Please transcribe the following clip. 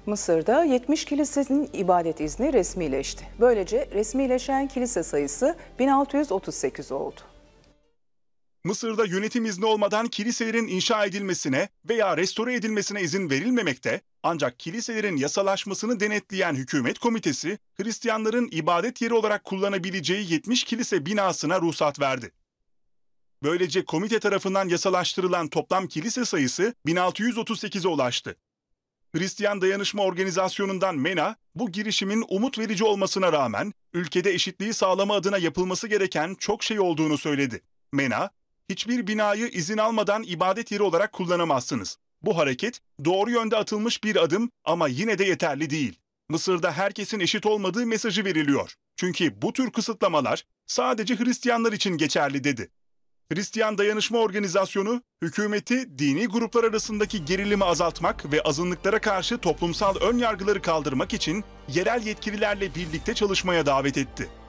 Mısır'da 70 kilisenin ibadet izni resmileşti. Böylece resmileşen kilise sayısı 1638 oldu. Mısır'da yönetim izni olmadan kiliselerin inşa edilmesine veya restore edilmesine izin verilmemekte, ancak kiliselerin yasalaşmasını denetleyen hükümet komitesi, Hristiyanların ibadet yeri olarak kullanabileceği 70 kilise binasına ruhsat verdi. Böylece komite tarafından yasalaştırılan toplam kilise sayısı 1638'e ulaştı. Hristiyan Dayanışma Organizasyonu'ndan MENA, bu girişimin umut verici olmasına rağmen ülkede eşitliği sağlama adına yapılması gereken çok şey olduğunu söyledi. MENA, hiçbir binayı izin almadan ibadet yeri olarak kullanamazsınız. Bu hareket doğru yönde atılmış bir adım ama yine de yeterli değil. Mısır'da herkesin eşit olmadığı mesajı veriliyor. Çünkü bu tür kısıtlamalar sadece Hristiyanlar için geçerli dedi. Hristiyan Dayanışma Organizasyonu, hükümeti dini gruplar arasındaki gerilimi azaltmak ve azınlıklara karşı toplumsal önyargıları kaldırmak için yerel yetkililerle birlikte çalışmaya davet etti.